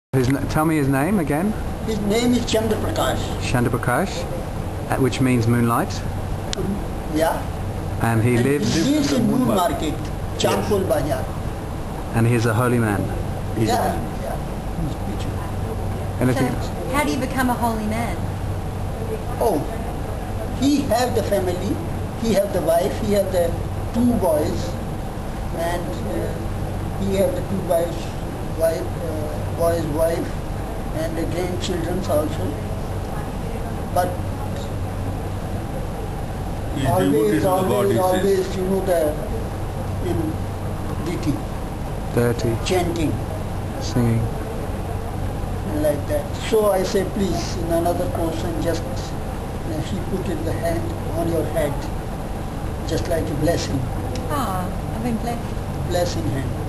Tell me his name again. His name is Chandra Prakash. Chandra Prakash, which means moonlight. Yeah. And he And lives. He lives in Moon Market, Chandpur Bazaar. And he is a holy man. Yeah. Anything? So, how do you become a holy man? Oh, he have the family, he have the wife, he have the two boys, and he have the two boys' wife, and the grandchildren also. But always, you know, in ditty, Dirty, chanting singing. like that. So I say, please, in another question, just he put in the hand on your head, just like a blessing, Ah, I've been blessed. blessing hand.